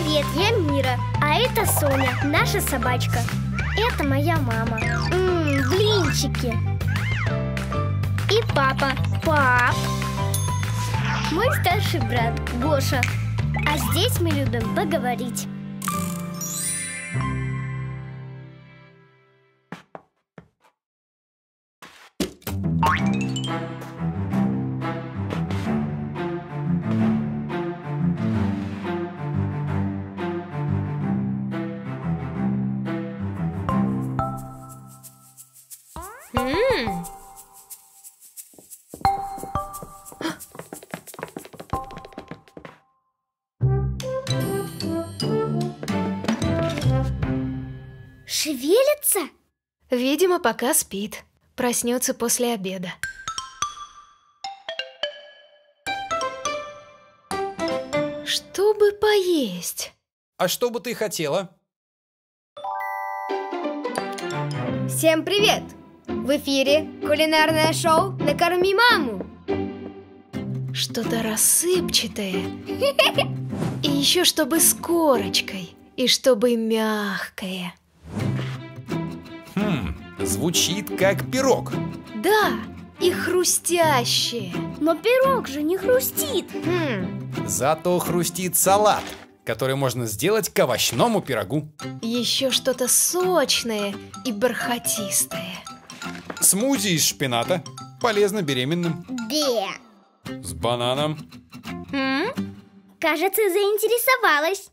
Привет, я Мира, а это Соня, наша собачка. Это моя мама. Блинчики. И папа. Пап. Мой старший брат Гоша. А здесь мы любим поговорить. Шевелится? Видимо, пока спит. Проснется после обеда. Чтобы поесть. А что бы ты хотела? Всем привет! В эфире кулинарное шоу «Накорми маму». Что-то рассыпчатое. И еще чтобы с корочкой. И чтобы мягкое. Звучит как пирог. Да, и хрустящее. Но пирог же не хрустит. Зато хрустит салат, который можно сделать к овощному пирогу. Еще что-то сочное и бархатистое. Смузи из шпината. Полезно беременным. Да. С бананом. Кажется, заинтересовалась.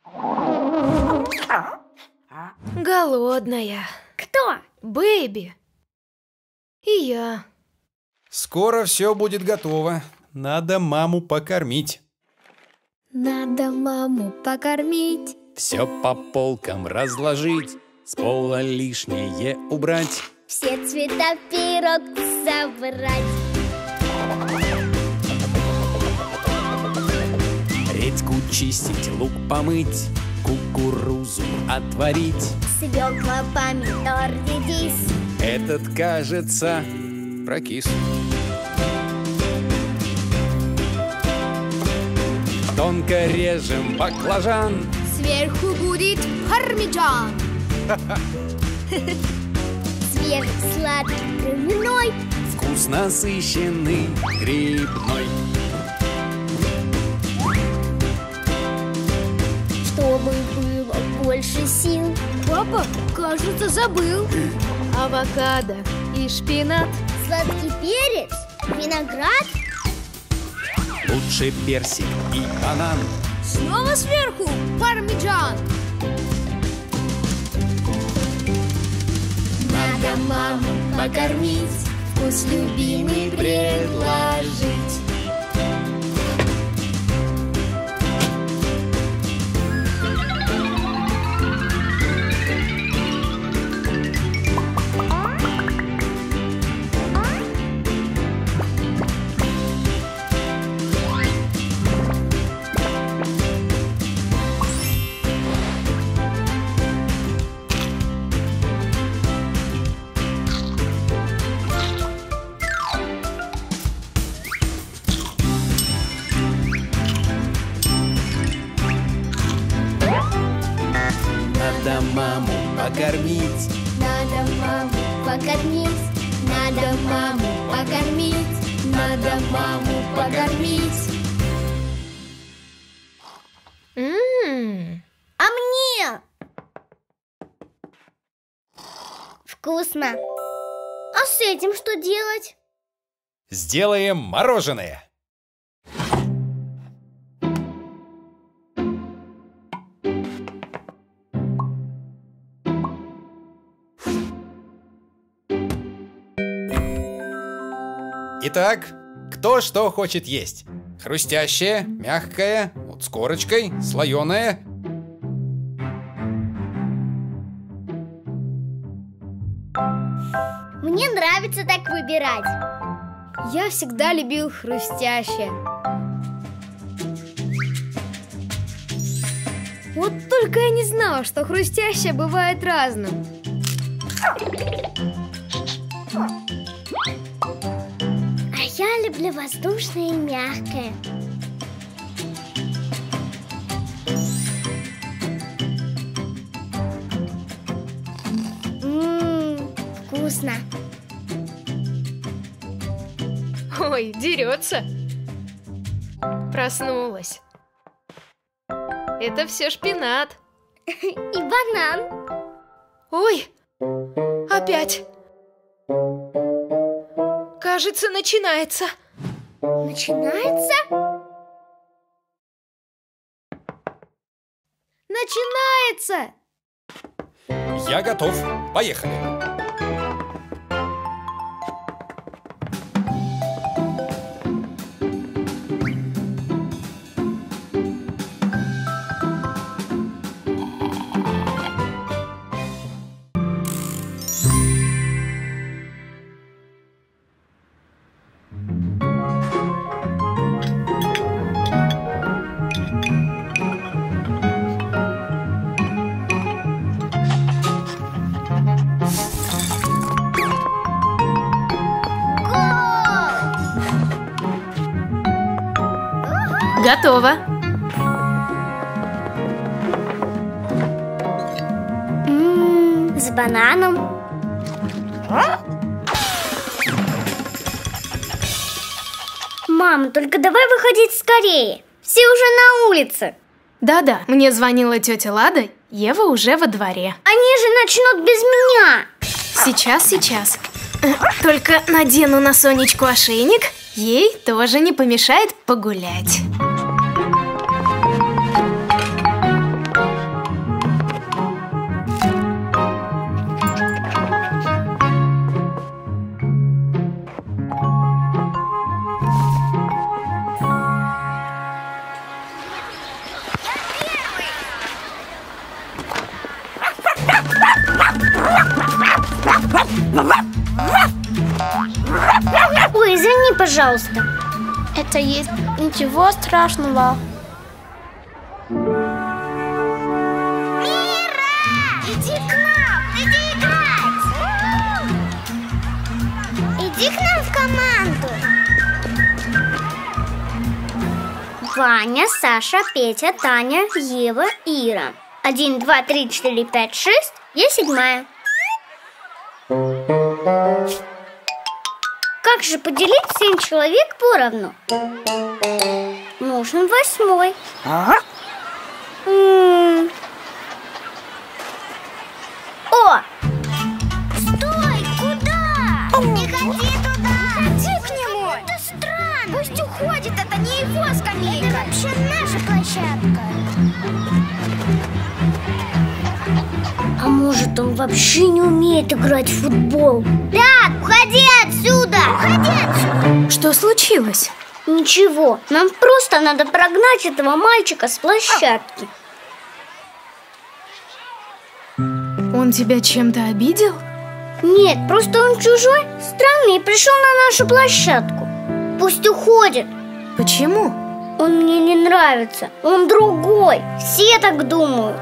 Голодная. Кто? Бэйби. И я. Скоро все будет готово. Надо маму покормить. Надо маму покормить. Все по полкам разложить, с пола лишнее убрать. Все цвета в пирог собрать. Редьку чистить, лук помыть, кукурузу отварить. Свекла, помидор, редис. Этот, кажется, прокис. Тонко режем баклажан. Сверху будет пармиджан. Свежий, сладкий, травяной. Вкус насыщенный, грибной. Чтобы было больше сил. Папа, кажется, забыл. Авокадо и шпинат. Сладкий перец, виноград. Лучше персик и банан. Снова сверху пармиджан. Надо маму покормить, вкус любимый предложить. Надо маму покормить. Надо маму покормить. Надо маму покормить. Надо маму покормить. А мне? Вкусно. А с этим что делать? Сделаем мороженое. Итак, кто что хочет есть? Хрустящее, мягкое, вот с корочкой, слоеное. Мне нравится так выбирать. Я всегда любил хрустящее. Вот только я не знала, что хрустящее бывает разным. А я люблю воздушное и мягкое. вкусно. Ой, дерется. Проснулась. Это все шпинат. И банан. Ой, опять. Кажется, начинается. Начинается? Начинается! Я готов. Поехали. Готово. С бананом. Мам, только давай выходить скорее. Все уже на улице. Да-да, мне звонила тетя Лада, Ева уже во дворе. Они же начнут без меня. Сейчас. Только надену на Сонечку ошейник, ей тоже не помешает погулять. Ой, извини, пожалуйста. Это есть ничего страшного. Мира! Иди к нам! Иди играть! Иди к нам в команду. Ваня, Саша, Петя, Таня, Ева, Ира. 1, 2, 3, 4, 5, 6. Я 7-я. Как же поделить 7 человек поровну? Нужен 8-й. О! Стой! Куда? Не ходи туда! Не ходи к нему! Это странно! Пусть уходит, это не его скамейка! Это вообще наша площадка! А может, он вообще не умеет играть в футбол? Так, уходи отсюда! Уходи отсюда! Что случилось? Ничего, нам просто надо прогнать этого мальчика с площадки. Он тебя чем-то обидел? Нет, просто он чужой, странный и пришел на нашу площадку. Пусть уходит. Почему? Он мне не нравится, он другой. Все так думают.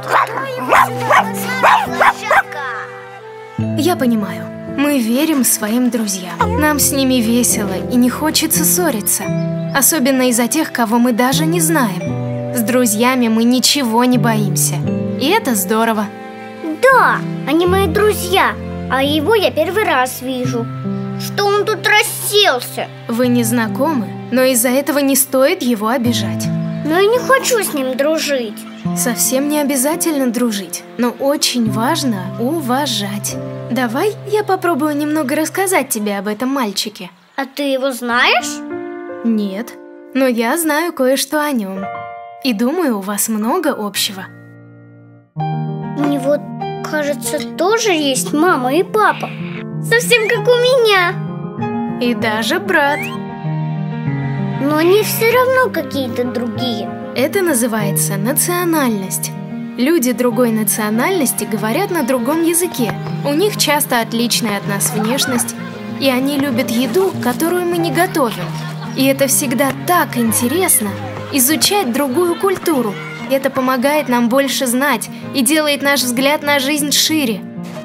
Я понимаю. Мы верим своим друзьям. Нам с ними весело и не хочется ссориться. Особенно из-за тех, кого мы даже не знаем. С друзьями мы ничего не боимся. И это здорово. Да, они мои друзья, а его я первый раз вижу. Что он тут расселся? Вы не знакомы, но из-за этого не стоит его обижать. Но я не хочу с ним дружить. Совсем не обязательно дружить, но очень важно уважать. Давай я попробую немного рассказать тебе об этом мальчике. А ты его знаешь? Нет, но я знаю кое-что о нем. И думаю, у вас много общего. У него, кажется, тоже есть мама и папа. Совсем как у меня. И даже брат. Но они все равно какие-то другие. Это называется национальность. Люди другой национальности говорят на другом языке. У них часто отличная от нас внешность. И они любят еду, которую мы не готовим. И это всегда так интересно – изучать другую культуру. Это помогает нам больше знать и делает наш взгляд на жизнь шире.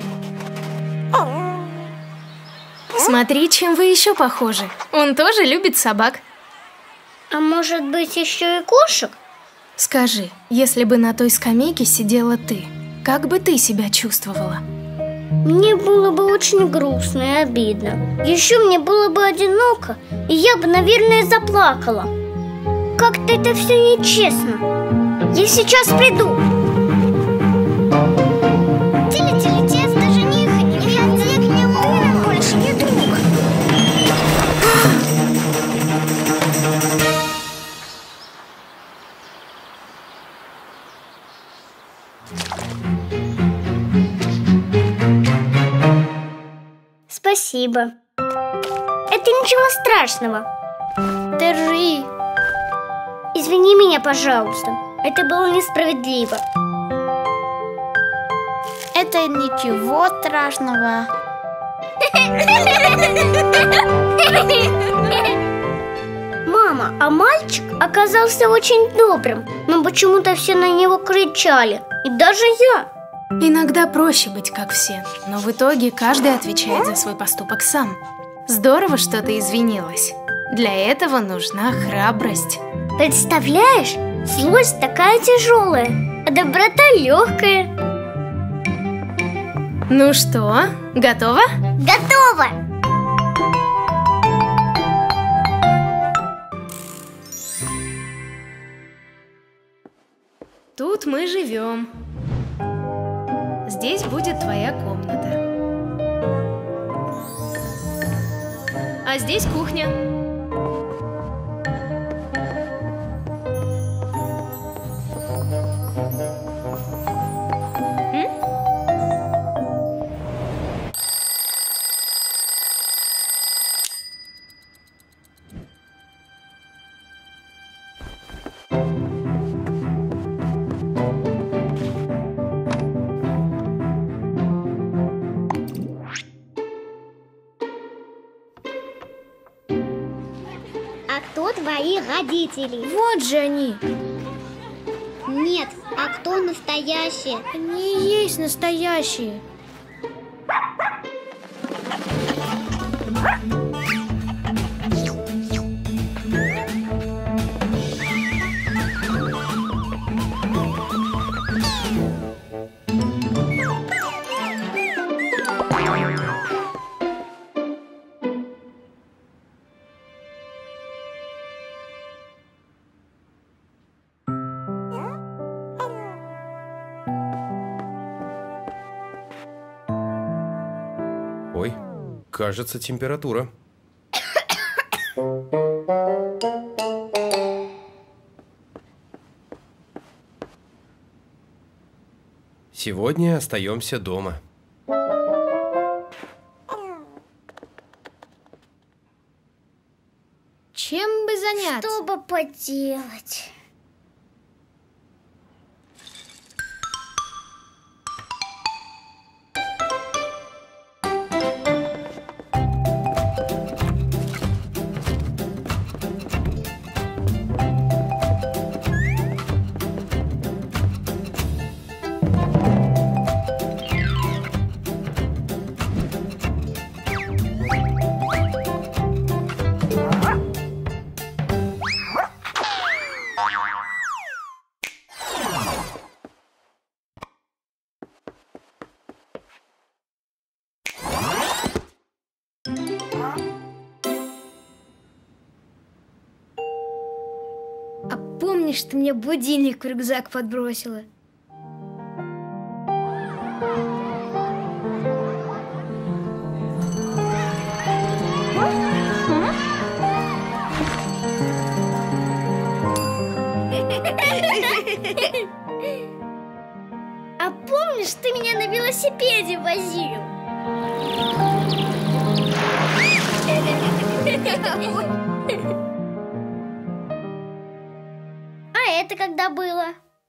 Смотри, чем вы еще похожи. Он тоже любит собак. А может быть, еще и кошек? Скажи, если бы на той скамейке сидела ты, как бы ты себя чувствовала? Мне было бы очень грустно и обидно. Еще мне было бы одиноко, и я бы, наверное, заплакала. Как-то это все нечестно. Я сейчас приду. Тили-тили-тесто, жених, не ходи к нему, ты нам больше не друг. Спасибо. Это ничего страшного. Держи. Извини меня, пожалуйста. Это было несправедливо. Это ничего страшного. Мама, а мальчик оказался очень добрым. Но почему-то все на него кричали. И даже я. Иногда проще быть как все, но в итоге каждый отвечает за свой поступок сам. Здорово, что ты извинилась. Для этого нужна храбрость. Представляешь, злость такая тяжелая, а доброта легкая. Ну что, готова? Готово! Тут мы живем. Здесь будет твоя комната. А здесь кухня. А кто твои родители? Вот же они. Нет, а кто настоящие? Они и есть настоящие. Ой, кажется, температура. Сегодня остаемся дома. Чем бы заняться? Что бы поделать? А помнишь, ты мне будильник в рюкзак подбросила? А помнишь, ты меня на велосипеде возил? А это когда было?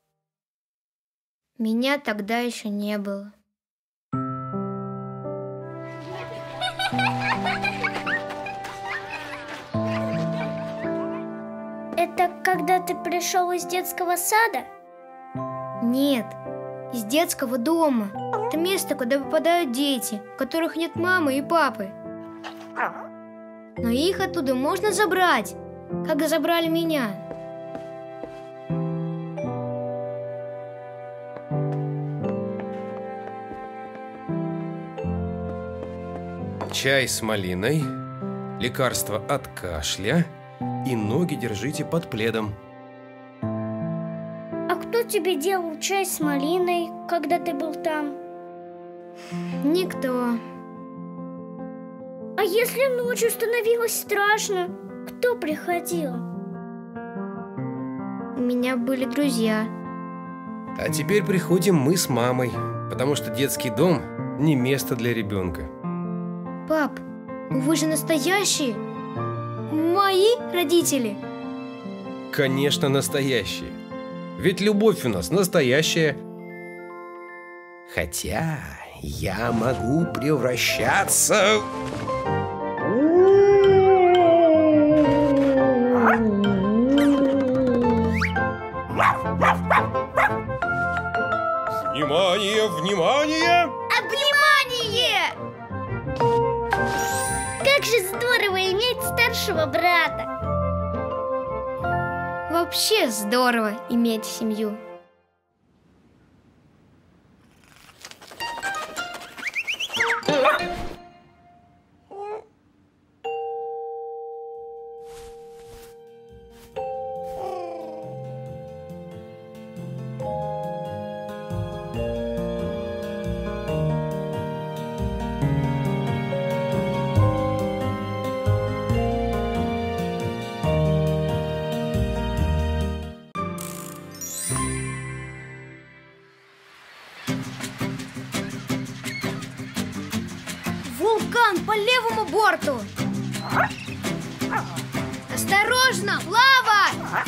Меня тогда еще не было. Это когда ты пришел из детского сада? Нет, из детского дома. Это место, куда попадают дети, у которых нет мамы и папы. Но их оттуда можно забрать, как забрали меня. Чай с малиной, лекарство от кашля и ноги держите под пледом. А кто тебе делал чай с малиной, когда ты был там? Никто. А если ночью становилось страшно, кто приходил? У меня были друзья. А теперь приходим мы с мамой, потому что детский дом не место для ребенка. Пап, вы же настоящие? Мои родители? Конечно, настоящие. Ведь любовь у нас настоящая. Хотя я могу превращаться... Внимание, внимание! Обнимание! Как же здорово иметь старшего брата! Вообще здорово иметь семью. Вулкан по левому борту! Осторожно, лава!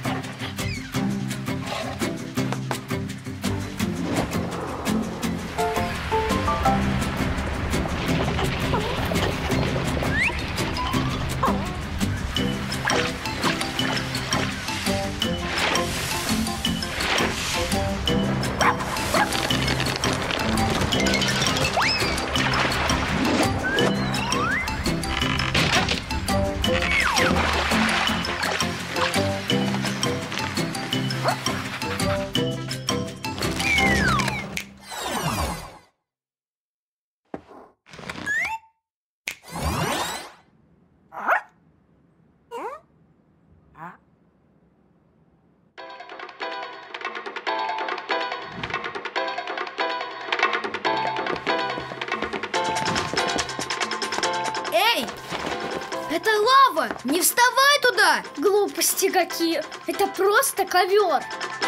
Это лава! Не вставай туда! Глупости какие! Это просто ковер!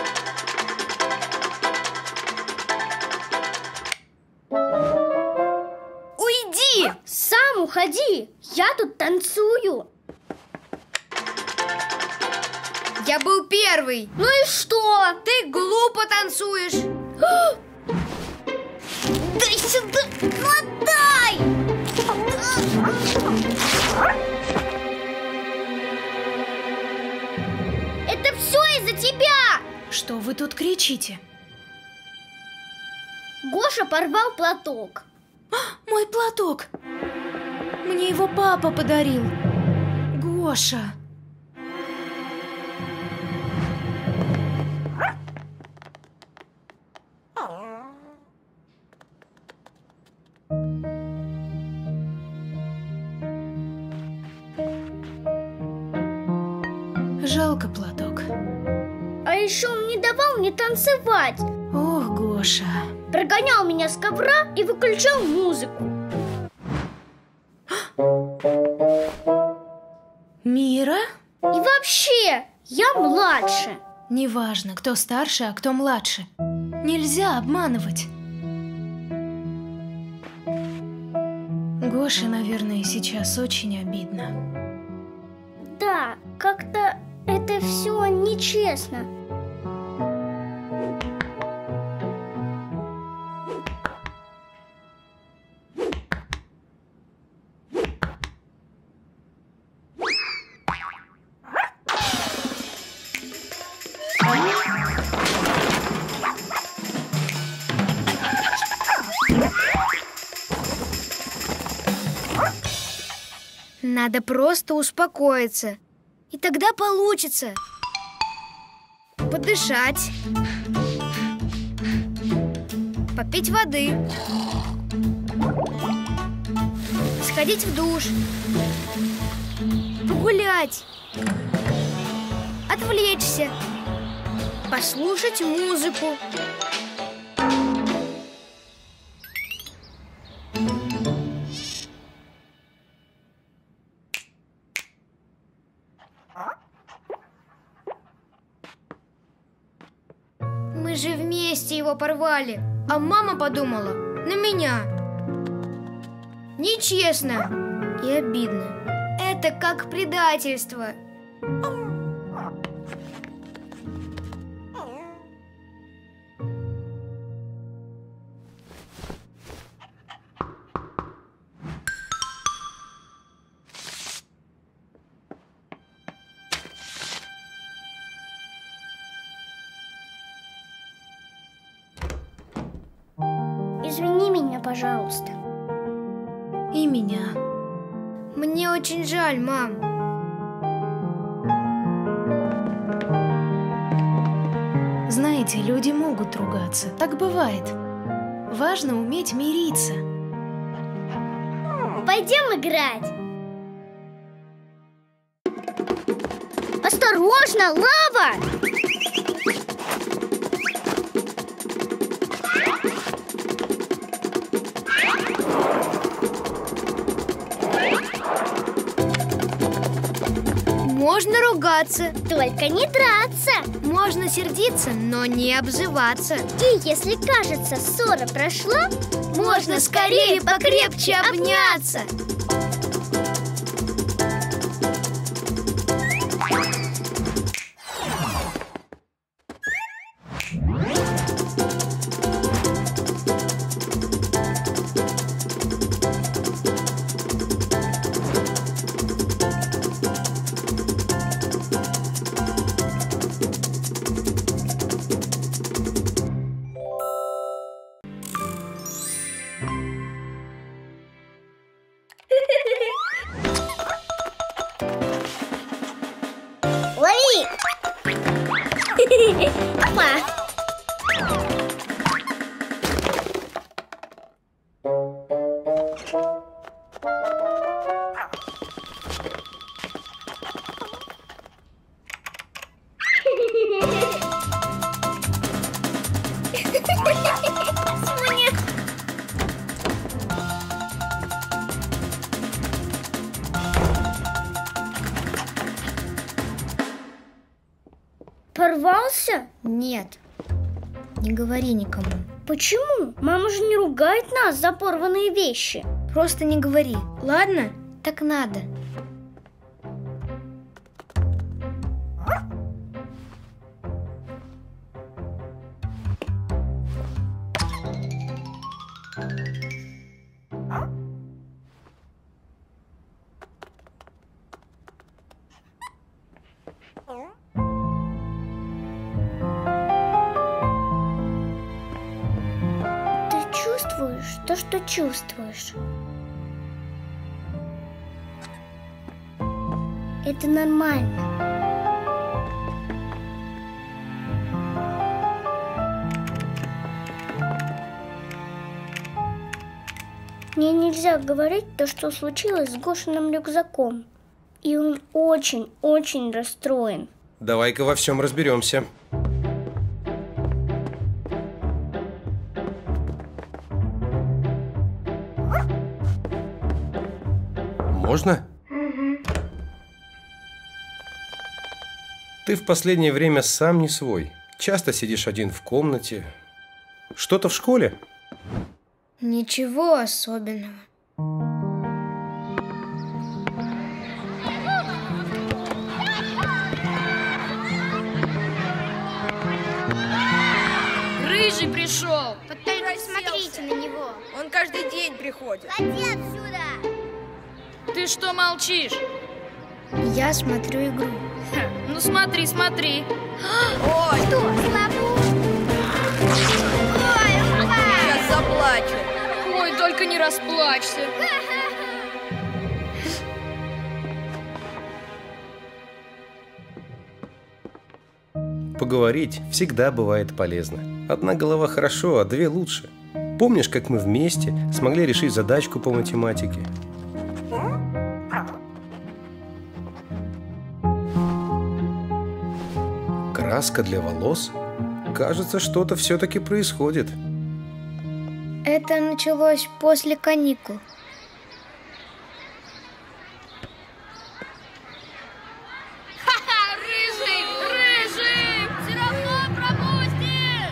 Уйди! Сам уходи! Я тут танцую! Я был первый! Ну и что? Ты глупо танцуешь! Дай сюда! Отдай! Это все из-за тебя! Что вы тут кричите? Гоша порвал платок. Мой платок! Мне его папа подарил. Гоша! Жалко платок. А еще он не давал мне танцевать. Ох, Гоша. Прогонял меня с ковра и выключал музыку. Мира? И вообще, я младше. Неважно, кто старше, а кто младше. Нельзя обманывать. Гоше, наверное, сейчас очень обидно. Да, как-то это все нечестно. Надо просто успокоиться. И тогда получится. Подышать. Попить воды. Сходить в душ. Погулять. Отвлечься. Послушать музыку. Мы же вместе его порвали, а мама подумала на меня. Нечестно и обидно. Это как предательство. Извини меня, пожалуйста. И меня. Мне очень жаль, мам. Знаете, люди могут ругаться. Так бывает. Важно уметь мириться. Пойдем играть. Осторожно, лава! Можно ругаться, Только не драться. можно сердиться, но не обзываться. И если кажется, ссора прошла, Можно скорее покрепче обняться. лови! Опа! Соня! Порвался? Нет, не говори никому. Почему? Мама же не ругает нас за порванные вещи. Просто не говори, ладно? Так надо. Ты чувствуешь то, что чувствуешь. Это нормально. Мне нельзя говорить то, что случилось с Гошиным рюкзаком. И он очень-очень расстроен. Давай-ка во всем разберемся. Можно? Ты в последнее время сам не свой. Часто сидишь один в комнате. Что-то в школе? Ничего особенного. Рыжий пришел. Только смотрите на него. Он каждый день приходит. Ходи отсюда. Ты что молчишь? Я смотрю игру. Ну смотри, смотри. Ой, что, слабу? Ой, Сейчас заплачу. Ой, только не расплачься. Поговорить всегда бывает полезно. Одна голова хорошо, а две лучше. Помнишь, как мы вместе смогли решить задачку по математике? Краска для волос? Кажется, что-то все-таки происходит. Это началось после каникул. Ха-ха, рыжий, рыжий! Все равно пропустишь!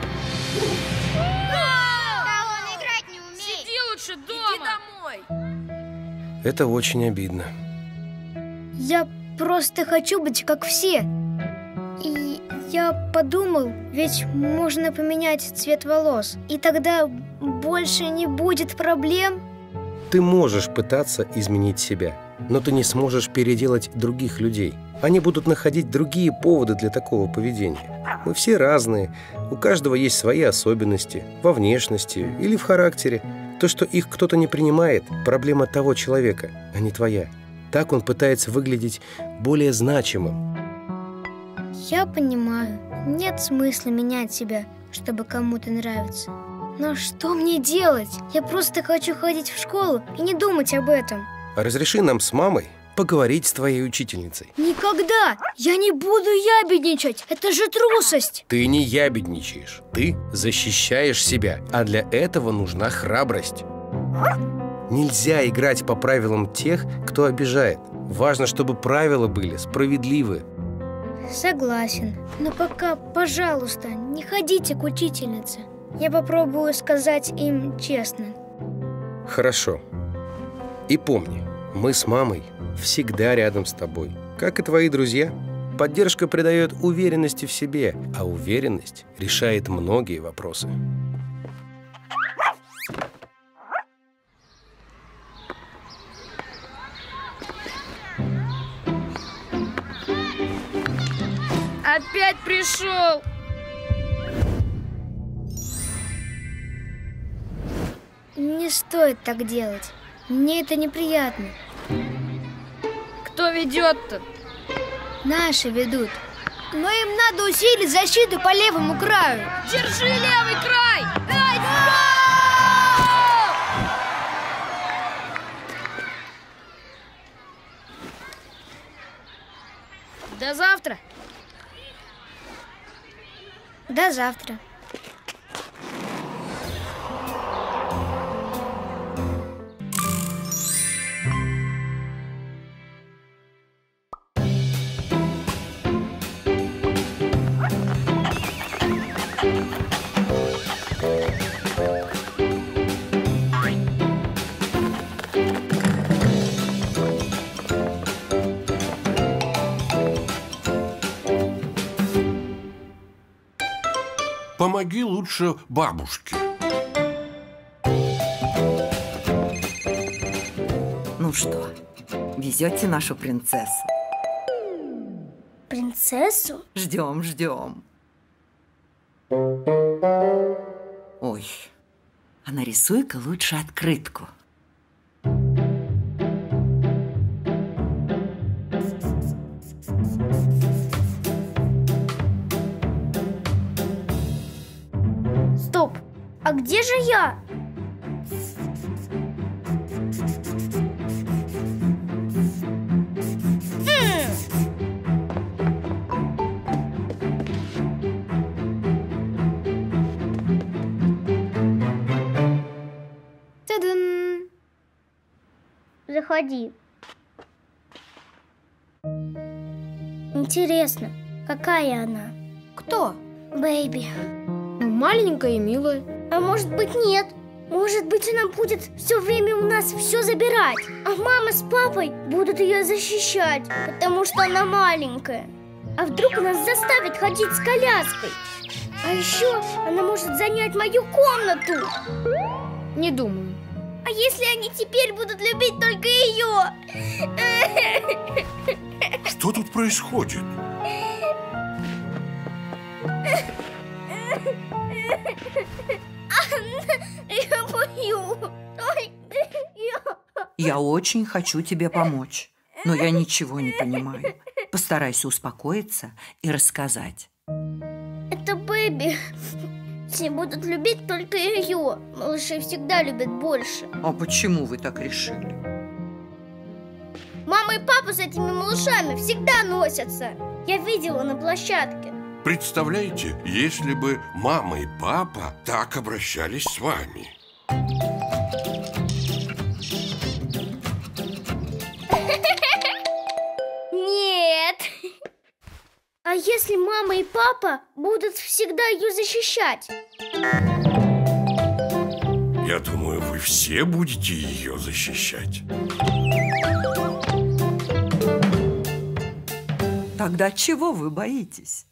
Да он играть не умеет. Сиди лучше дома! Иди домой! Это очень обидно. Я просто хочу быть как все. И я подумал, ведь можно поменять цвет волос, и тогда больше не будет проблем. Ты можешь пытаться изменить себя, но ты не сможешь переделать других людей. Они будут находить другие поводы для такого поведения. Мы все разные, у каждого есть свои особенности во внешности или в характере. То, что их кто-то не принимает, проблема того человека, а не твоя. Так он пытается выглядеть более значимым. Я понимаю, нет смысла менять себя, чтобы кому-то нравиться. Но что мне делать? Я просто хочу ходить в школу и не думать об этом. Разреши нам с мамой поговорить с твоей учительницей. Никогда! Я не буду ябедничать! Это же трусость! Ты не ябедничаешь, ты защищаешь себя, а для этого нужна храбрость. Нельзя играть по правилам тех, кто обижает. Важно, чтобы правила были справедливы. Согласен. Но пока, пожалуйста, не ходите к учительнице. Я попробую сказать им честно. Хорошо. И помни, мы с мамой всегда рядом с тобой, как и твои друзья. Поддержка придает уверенности в себе, а уверенность решает многие вопросы. Опять пришел! Не стоит так делать. Мне это неприятно. Кто ведет-то? Наши ведут. Но им надо усилить защиту по левому краю. Держи левый край! Ай, гол! До завтра! До завтра. Помоги лучше бабушке. Ну что, везете нашу принцессу? Принцессу? Ждем, ждем. Ой, а нарисуй-ка лучше открытку. Стоп! А где же я? Та-дам! Заходи. Интересно, какая она? Кто? Бэйби. Ну, маленькая и милая. А может быть, нет? Может быть, она будет все время у нас все забирать, а мама с папой будут ее защищать, потому что она маленькая. А вдруг нас заставят ходить с коляской? А еще она может занять мою комнату. Не думаю. А если они теперь будут любить только ее? Что тут происходит? Я боюсь. Я очень хочу тебе помочь, но я ничего не понимаю. Постарайся успокоиться и рассказать. Это Бэби. Все будут любить только ее. Малыши всегда любят больше. А почему вы так решили? Мама и папа с этими малышами всегда носятся. Я видела на площадке. Представляете, если бы мама и папа так обращались с вами. Нет. А если мама и папа будут всегда ее защищать? Я думаю, вы все будете ее защищать. Тогда чего вы боитесь?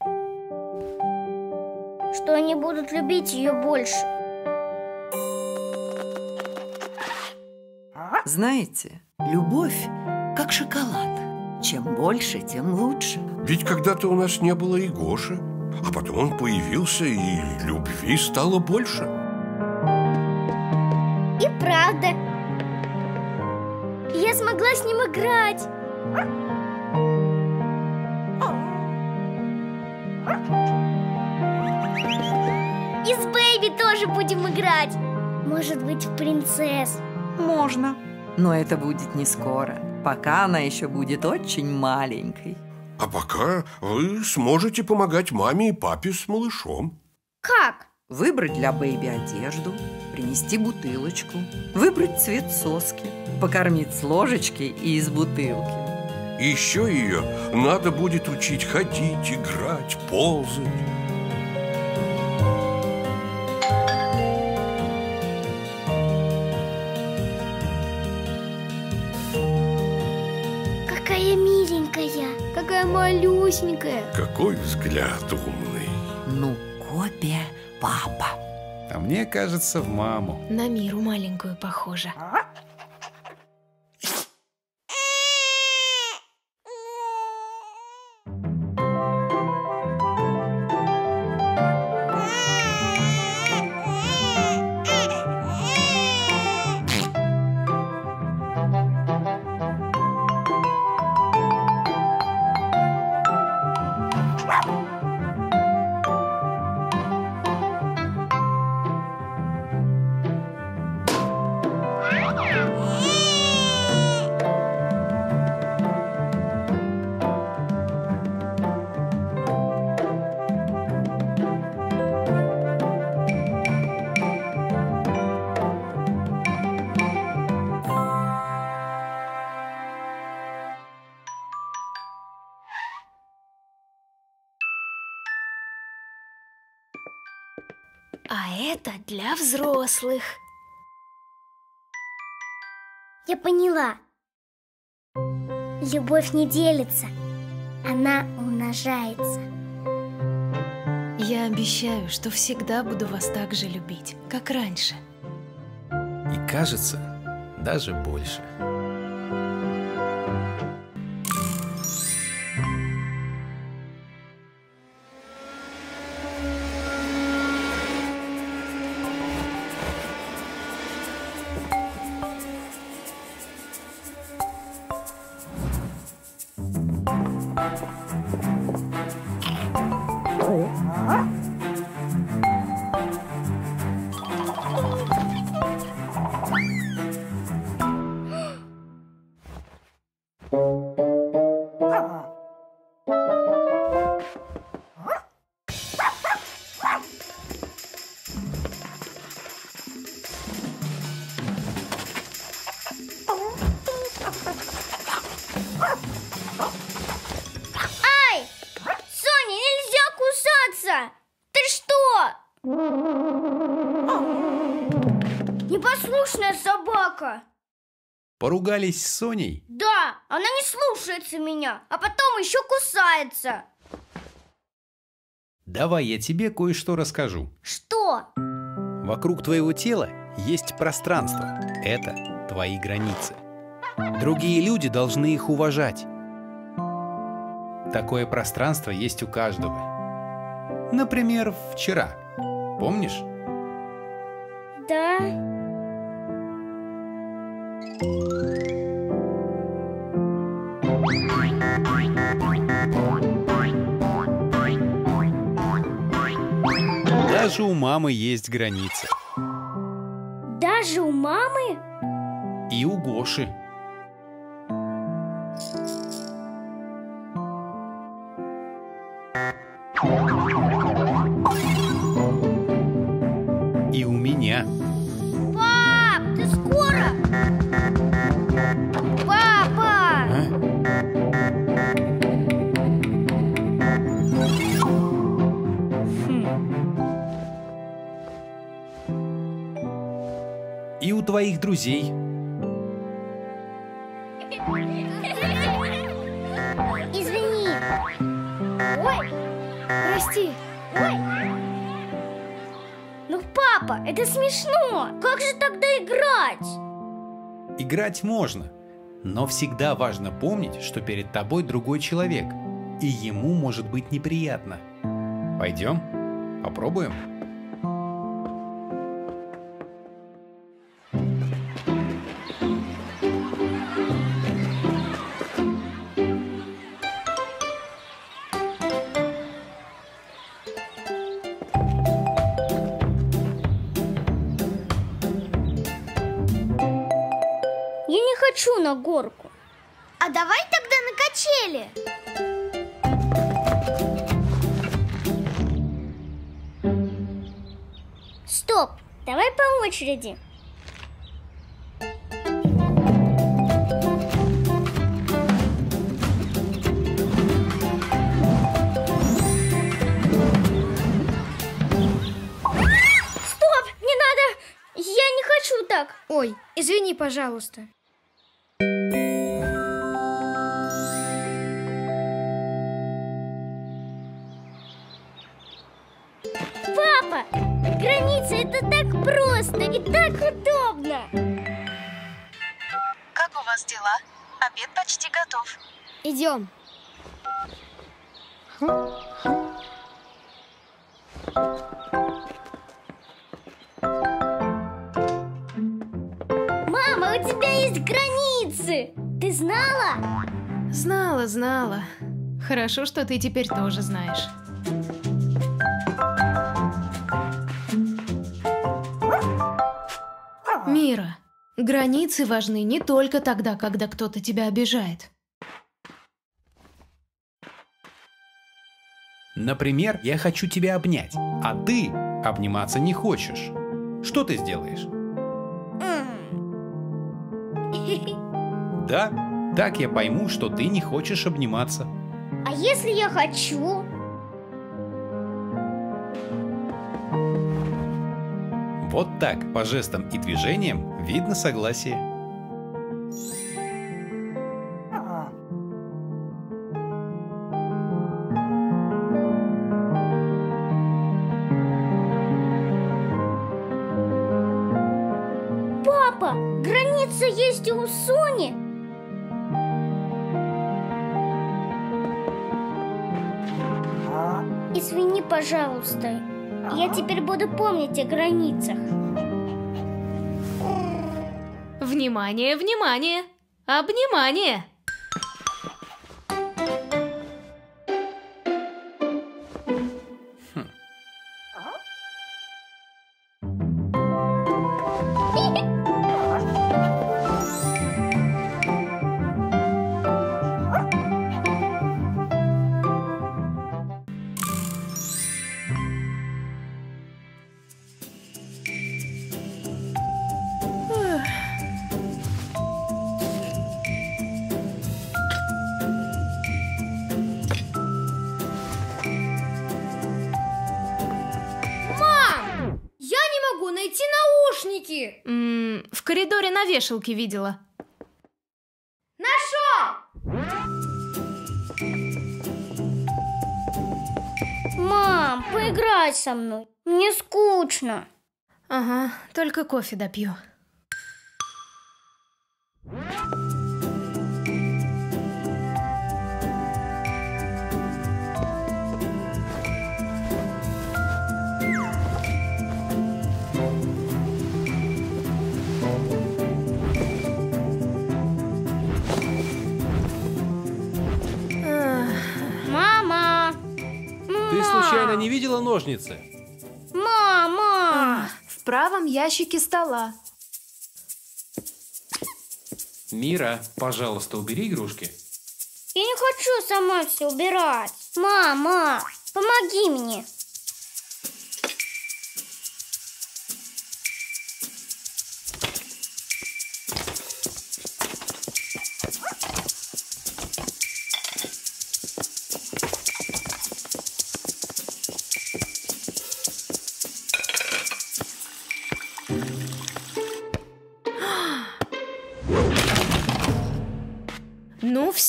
Что они будут любить ее больше. Знаете, любовь как шоколад. Чем больше, тем лучше. Ведь когда-то у нас не было и Гоши, а потом он появился, и любви стало больше. И правда. Я смогла с ним играть. И с Бэйби тоже будем играть. Может быть, в принцесс. Можно, но это будет не скоро, пока она еще будет очень маленькой. А пока вы сможете помогать маме и папе с малышом. Как? Выбрать для Бэйби одежду, принести бутылочку, выбрать цвет соски, покормить с ложечки и из бутылки. Еще ее надо будет учить ходить, играть, ползать. Какая миленькая. Какая малюсенькая. Какой взгляд умный. Ну, копия папа. А мне кажется, в маму. На Миру маленькую похожа. А это для взрослых. Я поняла. Любовь не делится, она умножается. Я обещаю, что всегда буду вас так же любить, как раньше. И кажется, даже больше. Ай! Соня, нельзя кусаться! Ты что? Непослушная собака! Поругались с Соней? Да, она не слушается меня, а потом еще кусается. Давай я тебе кое-что расскажу. Что? Вокруг твоего тела есть пространство. Это твои границы. Другие люди должны их уважать. Такое пространство есть у каждого. Например, вчера. Помнишь? Да. Даже у мамы есть границы. Даже у мамы? И у Гоши. И у твоих друзей. Извини. Ой, Прости. ой. Ну, папа, это смешно. Как же тогда играть? Играть можно, но всегда важно помнить, что перед тобой другой человек, и ему может быть неприятно. Пойдем? Попробуем? Я не хочу на горку. А давай тогда на качели. Стоп, давай по очереди. Стоп, не надо. Я не хочу так. Ой, извини, пожалуйста. Папа, граница — это так просто и так удобно. Как у вас дела? Обед почти готов. Идем. Мама, у тебя есть границы. Ты знала? Знала, знала. Хорошо, что ты теперь тоже знаешь. Мира, границы важны не только тогда, когда кто-то тебя обижает. Например, я хочу тебя обнять, а ты обниматься не хочешь. Что ты сделаешь? Да, так я пойму, что ты не хочешь обниматься. А если я хочу? Вот так, по жестам и движениям, видно согласие. Папа, граница есть и у Сони. Извини, пожалуйста. Я теперь буду помнить о границах. Внимание, внимание! Обнимание! Я не могу найти наушники. В коридоре на вешалке видела. Нашел! Мам, поиграй со мной. Мне скучно. Ага, только кофе допью. Мама! Ты случайно не видела ножницы? Мама! В правом ящике стола. Мира, пожалуйста, убери игрушки. Я не хочу сама все убирать. Мама, помоги мне.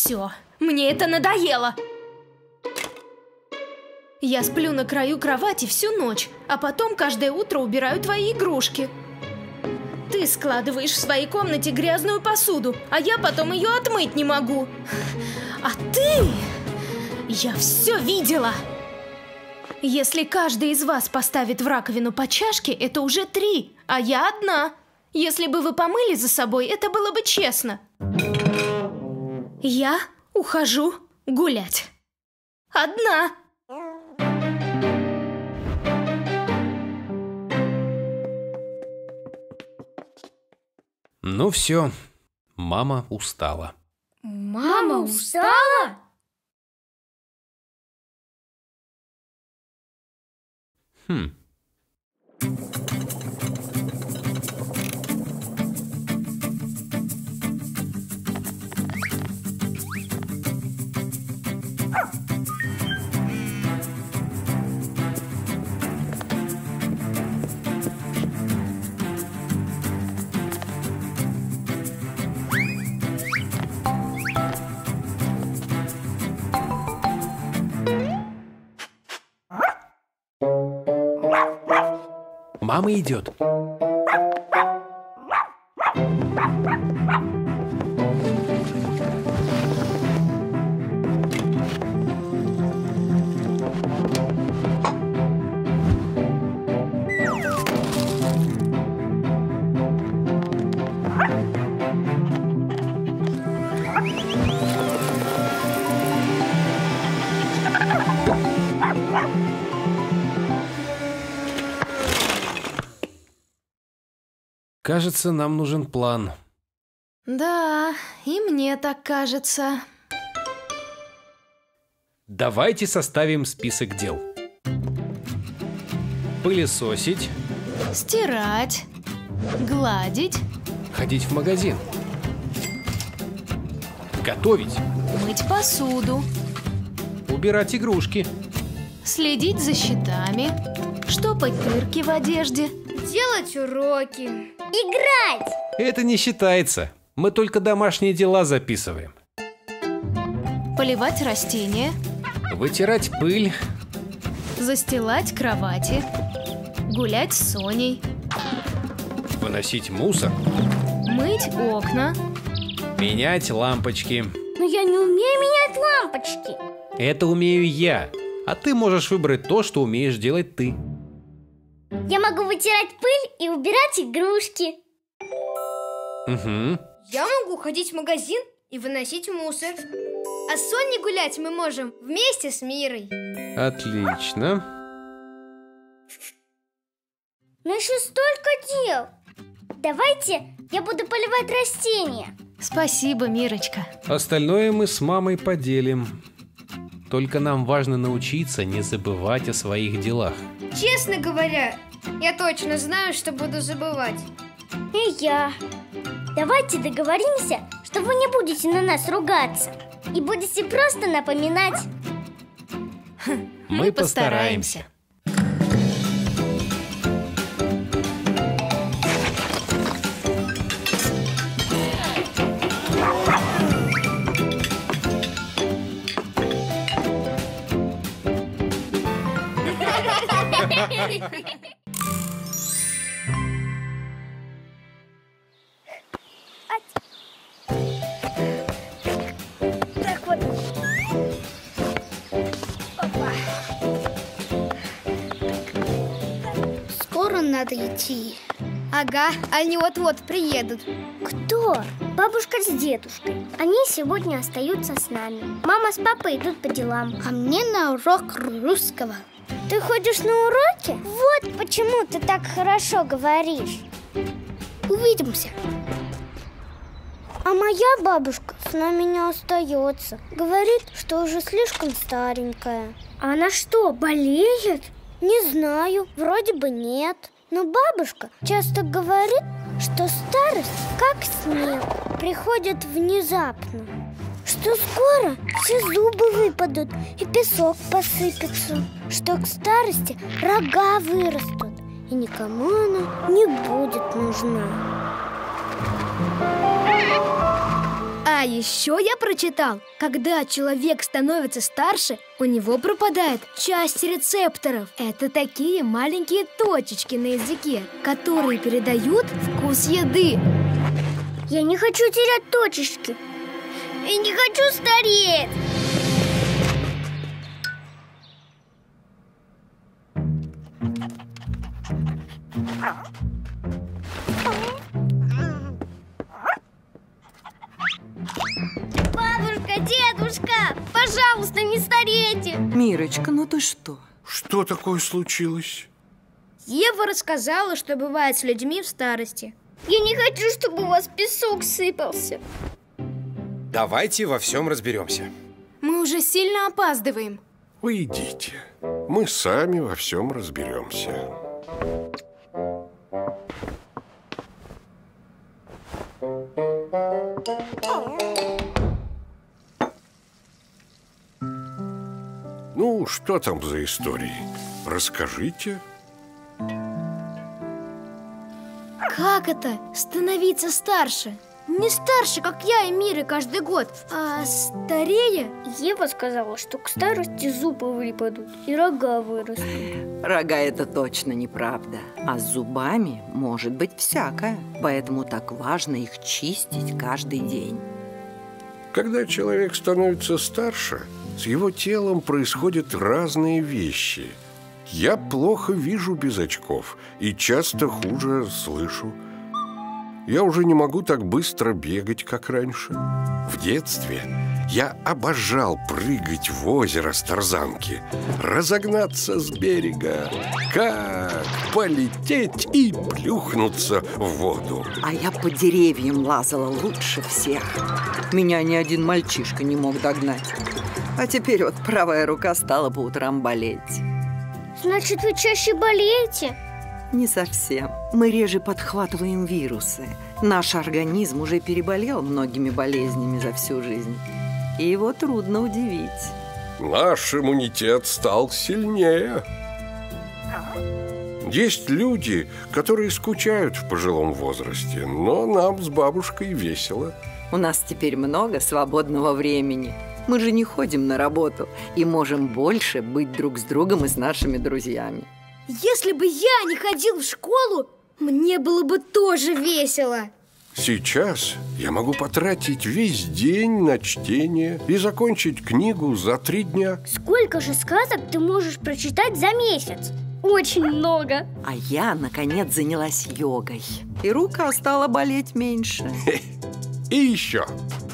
Все, мне это надоело. Я сплю на краю кровати всю ночь, а потом каждое утро убираю твои игрушки. Ты складываешь в своей комнате грязную посуду, а я потом ее отмыть не могу. А ты... Я все видела. Если каждый из вас поставит в раковину по чашке, это уже 3, а я 1. Если бы вы помыли за собой, это было бы честно. Я ухожу гулять. 1. Ну все, мама устала. Мама устала? Мама идет. Кажется, нам нужен план. Да, и мне так кажется. Давайте составим список дел. Пылесосить. Стирать. Гладить. Ходить в магазин. Готовить. Мыть посуду. Убирать игрушки. Следить за счетами. Штопать дырки в одежде. Делать уроки. Играть! Это не считается. Мы только домашние дела записываем. Поливать растения. Вытирать пыль. Застилать кровати. Гулять с Соней. Выносить мусор. Мыть окна. Менять лампочки. Но я не умею менять лампочки. Это умею я. А ты можешь выбрать то, что умеешь делать ты. Я могу вытирать пыль и убирать игрушки. Угу. Я могу ходить в магазин и выносить мусор. А с Соней гулять мы можем вместе с Мирой. Отлично. Но еще столько дел. Давайте я буду поливать растения. Спасибо, Мирочка. Остальное мы с мамой поделим. Только нам важно научиться не забывать о своих делах. Честно говоря, я точно знаю, что буду забывать. И я. Давайте договоримся, что вы не будете на нас ругаться и будете просто напоминать. Мы постараемся. Так вот. Опа. Скоро надо идти. Ага, они вот-вот приедут. Кто? Бабушка с дедушкой. Они сегодня остаются с нами. Мама с папой идут по делам. А мне на урок русского. Ты ходишь на уроки? Вот почему ты так хорошо говоришь. Увидимся. А моя бабушка с нами не остается. Говорит, что уже слишком старенькая. А она что, болеет? Не знаю, вроде бы нет. Но бабушка часто говорит, что старость, как снег, приходит внезапно. Что скоро все зубы выпадут и песок посыпется. Что к старости рога вырастут, и никому она не будет нужна. А еще я прочитал, когда человек становится старше, у него пропадает часть рецепторов. Это такие маленькие точечки на языке, которые передают вкус еды. Я не хочу терять точечки. И не хочу стареть. Бабушка, дедушка, пожалуйста, не старейте. Мирочка, ну ты что? Что такое случилось? Ева рассказала, что бывает с людьми в старости. Я не хочу, чтобы у вас песок сыпался. Давайте во всем разберемся. Мы уже сильно опаздываем. Вы идите. Мы сами во всем разберемся. Ну, что там за истории? Расскажите. Как это становиться старше? Не старше, как я и Мира каждый год, а старее. Ева сказала, что к старости зубы выпадут и рога вырастут. Рога – это точно неправда. А с зубами может быть всякое. Поэтому так важно их чистить каждый день. Когда человек становится старше, с его телом происходят разные вещи. Я плохо вижу без очков и часто хуже слышу. Я уже не могу так быстро бегать, как раньше. В детстве я обожал прыгать в озеро с тарзанки, разогнаться с берега, как полететь и плюхнуться в воду. А я по деревьям лазала лучше всех. Меня ни один мальчишка не мог догнать. А теперь вот правая рука стала по утрам болеть. Значит, вы чаще болеете? Не совсем. Мы реже подхватываем вирусы. Наш организм уже переболел многими болезнями за всю жизнь. И его трудно удивить. Наш иммунитет стал сильнее. Есть люди, которые скучают в пожилом возрасте, но нам с бабушкой весело. У нас теперь много свободного времени. Мы же не ходим на работу и можем больше быть друг с другом и с нашими друзьями. Если бы я не ходил в школу, мне было бы тоже весело. Сейчас я могу потратить весь день на чтение и закончить книгу за 3 дня. Сколько же сказок ты можешь прочитать за месяц? Очень много. А я, наконец, занялась йогой. И рука стала болеть меньше. И еще.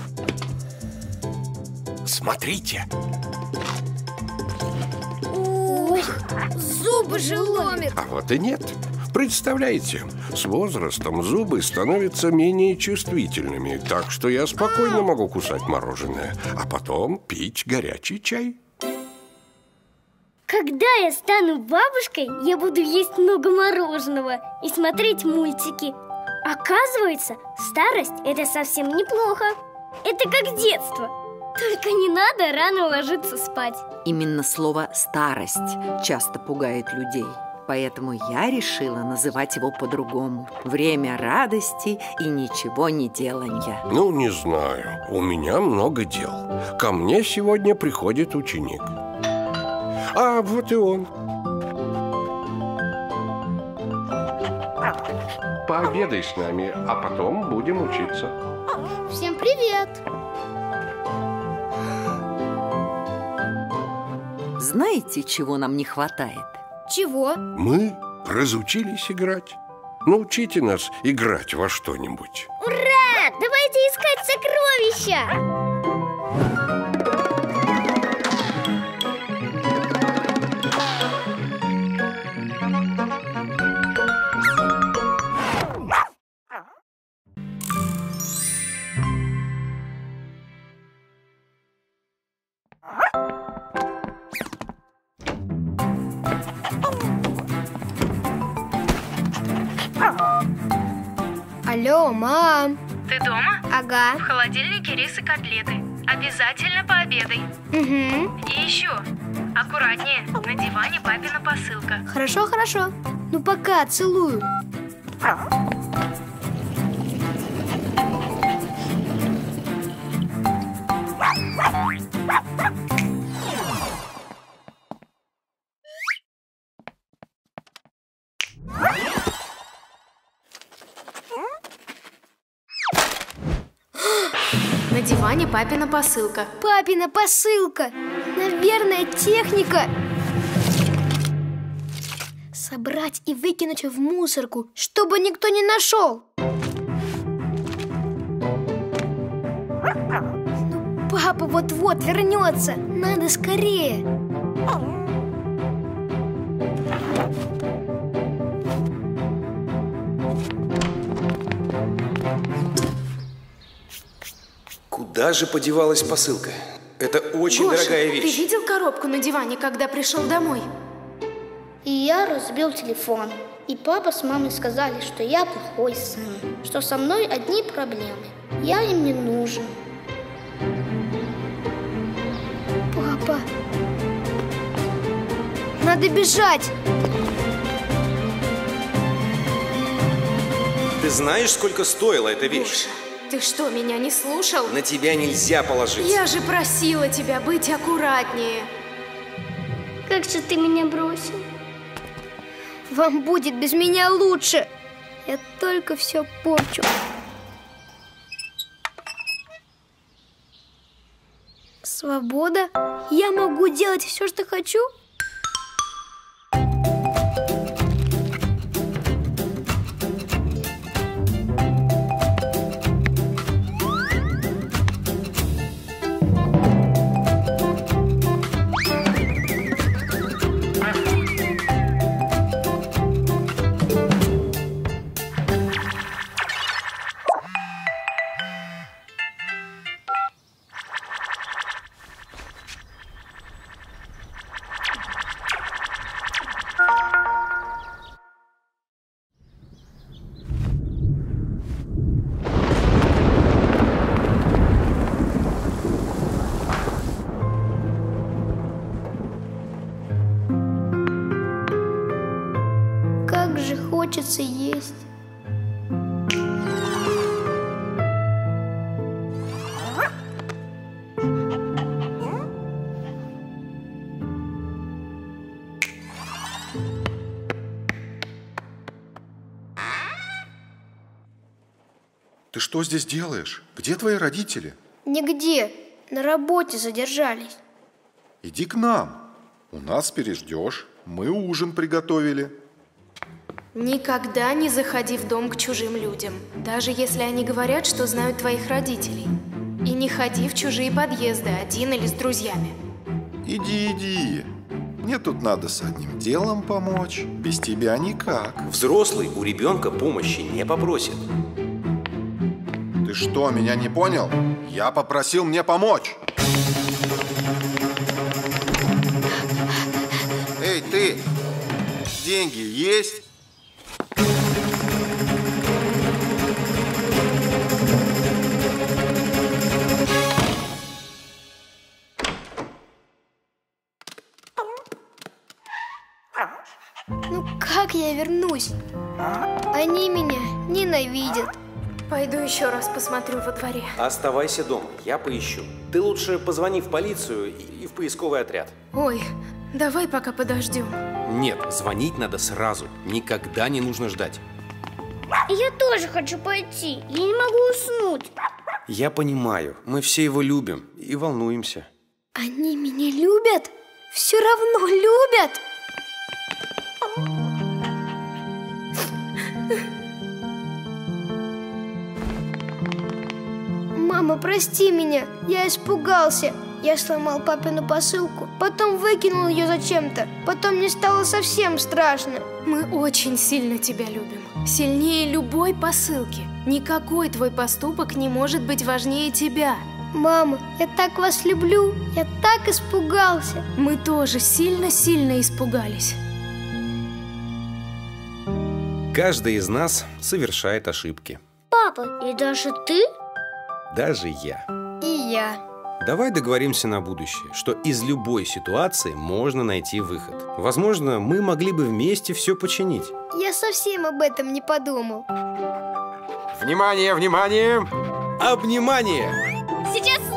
Смотрите. Ой, зубы же ломят. А вот и нет. Представляете, с возрастом зубы становятся менее чувствительными, так что я спокойно могу кусать мороженое, а потом пить горячий чай. Когда я стану бабушкой, я буду есть много мороженого и смотреть мультики. Оказывается, старость – это совсем неплохо. Это как детство. Только не надо рано ложиться спать. Именно слово «старость» часто пугает людей. Поэтому я решила называть его по-другому. Время радости и ничего не деланья. Ну, не знаю. У меня много дел. Ко мне сегодня приходит ученик. А вот и он. Пообедай с нами, а потом будем учиться. Всем привет! Знаете, чего нам не хватает? Чего? Мы разучились играть. Научите нас играть во что-нибудь. Ура! Давайте искать сокровища! Алло, мам. Ты дома? Ага. В холодильнике рис и котлеты. Обязательно пообедай. Угу. И еще, аккуратнее, на диване папина посылка. Хорошо, хорошо. Ну пока, целую. На диване папина посылка. Папина посылка! Наверное, техника. Собрать и выкинуть в мусорку, чтобы никто не нашел. Ну, папа вот-вот вернется. Надо скорее. Куда же подевалась посылка? Это очень Гоша, дорогая ты вещь. видел коробку на диване, когда пришел домой? И я разбил телефон. И папа с мамой сказали, что я плохой сын, что со мной одни проблемы. Я им не нужен. Папа, надо бежать. Ты знаешь, сколько стоила эта вещь? Гоша, ты что, меня не слушал? На тебя нельзя положиться. Я же просила тебя быть аккуратнее. Как же ты меня бросил? Вам будет без меня лучше. Я только все порчу. Свобода? Я могу делать все, что хочу? Как же хочется есть. Ты что здесь делаешь? Где твои родители? Нигде. На работе задержались. Иди к нам. У нас переждешь. Мы ужин приготовили. Никогда не заходи в дом к чужим людям, даже если они говорят, что знают твоих родителей. И не ходи в чужие подъезды один или с друзьями. Иди, иди. Мне тут надо с одним делом помочь. Без тебя никак. Взрослый у ребенка помощи не попросит. Ты что, меня не понял? Я попросил мне помочь. Эй, ты! Деньги есть? Ну как я вернусь? Они меня ненавидят. Пойду еще раз посмотрю во дворе. Оставайся дома, я поищу. Ты лучше позвони в полицию и в поисковый отряд. Ой, давай пока подождем. Нет, звонить надо сразу. Никогда не нужно ждать. Я тоже хочу пойти. Я не могу уснуть. Я понимаю, мы все его любим и волнуемся. Они меня любят? Все равно любят? Мама, прости меня, я испугался. Я сломал папину посылку, потом выкинул ее зачем-то. Потом мне стало совсем страшно. Мы очень сильно тебя любим. Сильнее любой посылки. Никакой твой поступок не может быть важнее тебя. Мама, я так вас люблю. Я так испугался. Мы тоже сильно-сильно испугались. Каждый из нас совершает ошибки. Папа, и даже ты? Даже я. И я. Давай договоримся на будущее, что из любой ситуации можно найти выход. Возможно, мы могли бы вместе все починить. Я совсем об этом не подумал. Внимание, внимание! Обнимание! Сейчас